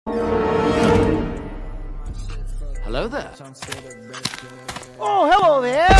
Hello there. Oh, hello there.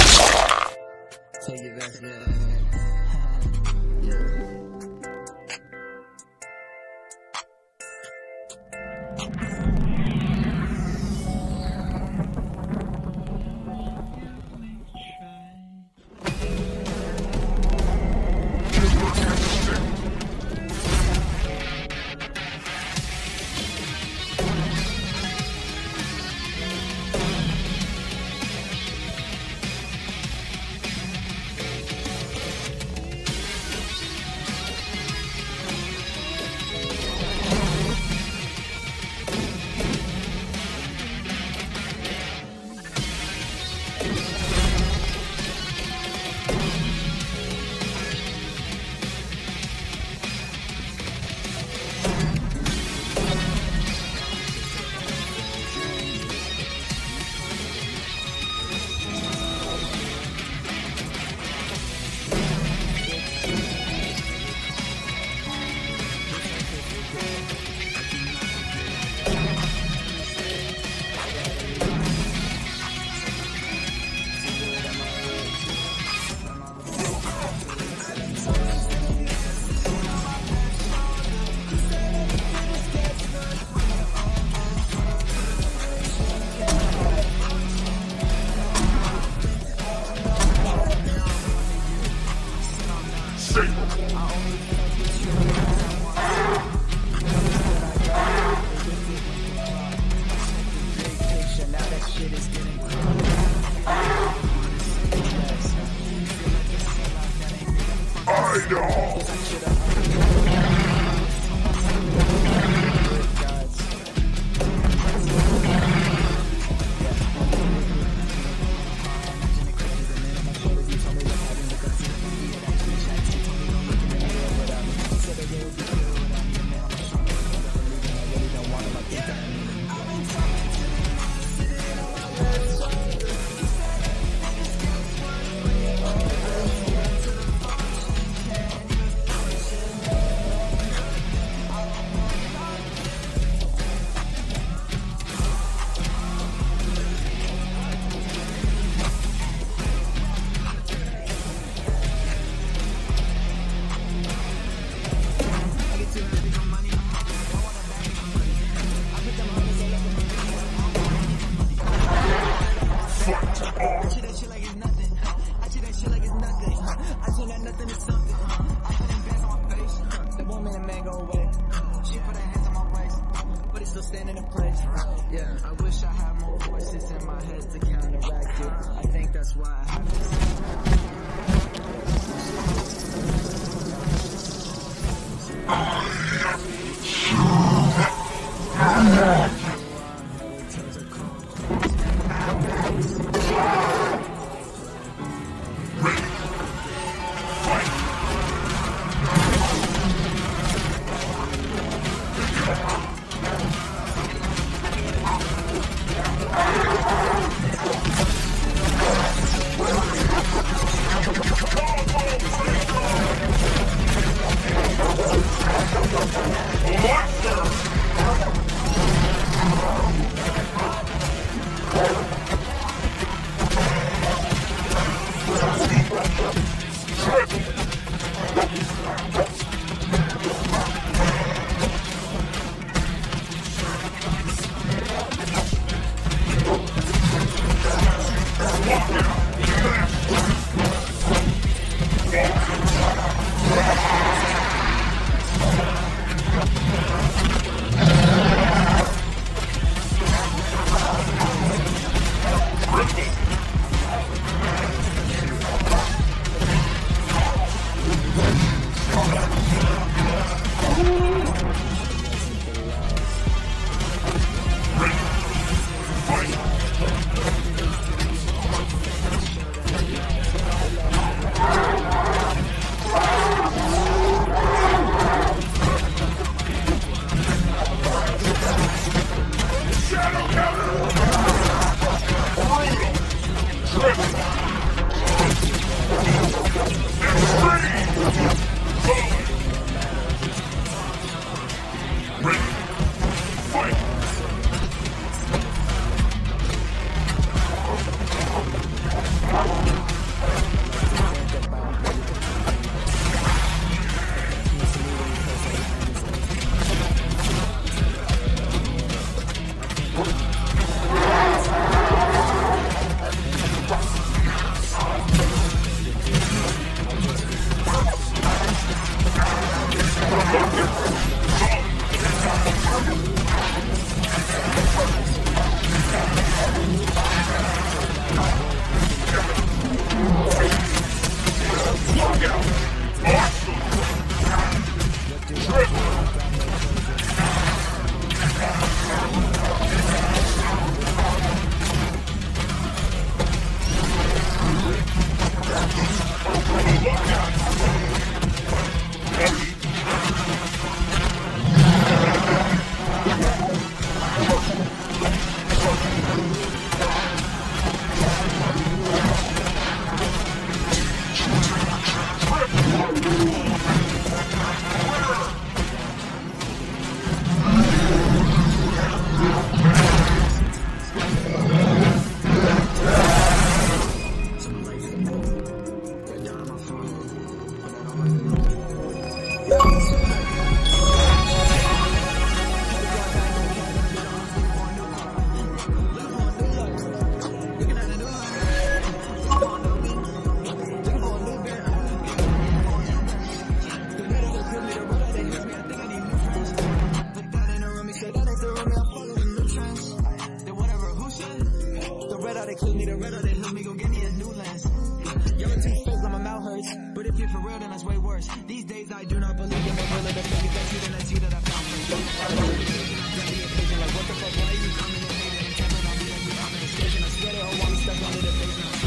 clue me the red or they help me go give me a new lens. Y'all are too fake, my mouth hurts. But if you're for real, then that's way worse. These days I do not believe in the real of the fake. That's you, then that's you that I found first. Like what the fuck, why are you coming and hating and camping on me like we on the station? I swear they all want me stuck under the face now.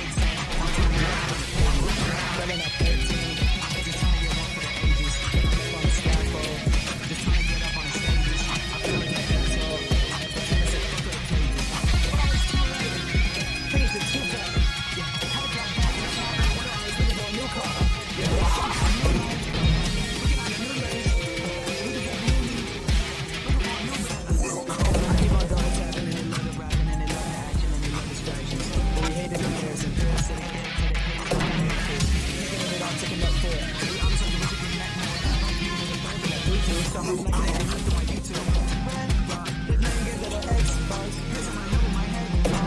Selling at 13, just trying to get one for the ages. I'm on the scaffold, just trying to get up on the stages. I feel like an asshole. Finish the two-pack. Yeah, had to drop back in the car. I was looking for a new car. Yeah, looking at a new lens. Looking at a new lead. Looking for a new bed. I keep on double tapping and they love the rapping and they love the action and they love distractions. But we hate the comparison. Sitting in to the picking it all, taking up for it. We honest like the wicked from that night. You was a friend in that Bluetooth. So I'm like an egg through my YouTube. His name gets little HardBarz. This is my number, my head.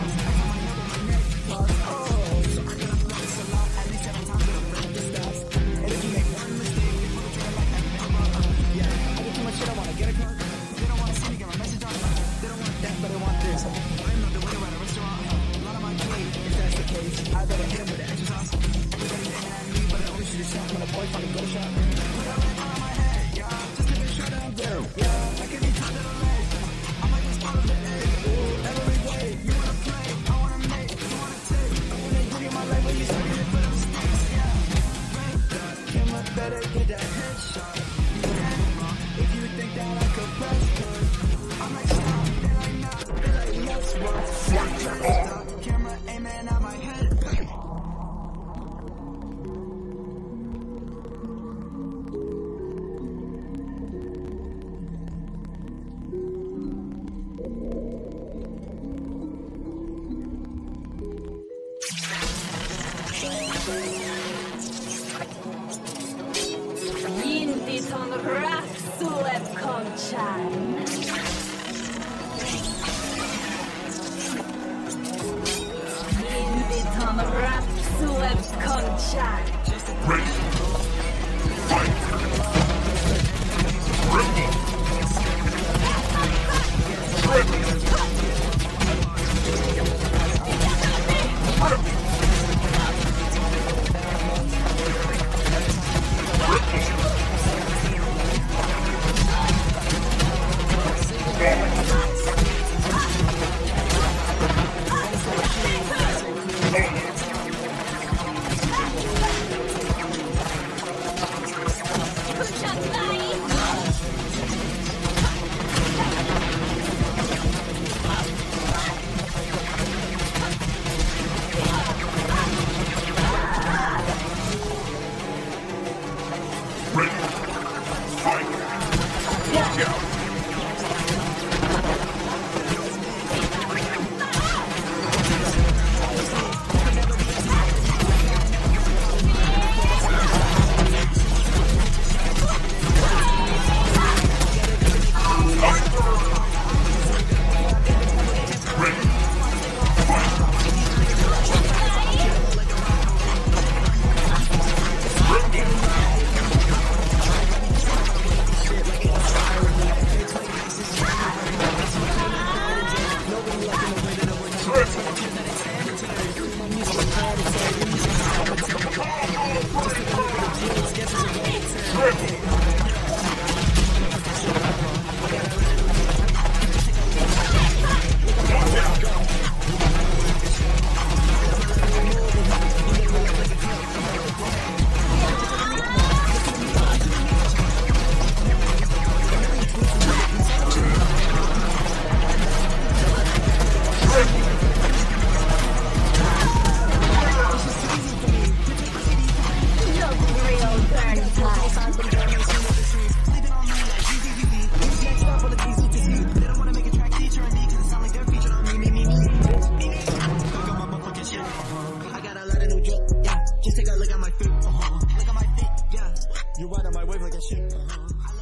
I better hit him with the extra sauce. Everybody's aiming at me, but I only shoot a shot when a boy finally go shot. Put all that on my head, yeah. Just to make sure that I'm good, yeah. I can be tied to the legs. I might just follow the egg. Every day, you wanna play, I wanna make, you wanna take. When they give you my life, when you start getting put up stakes, yeah. Break that camera, better get that headshot. If you think that I could press good, I'm like, stop, they're like, nah, they're like, let's work. Stop, camera aiming at my head. Indyton Rapsuev Konchan. Indyton Rapsuev Konchan. Just take a look at my feet. Look at my feet, yeah. You're right on my wave like a ship.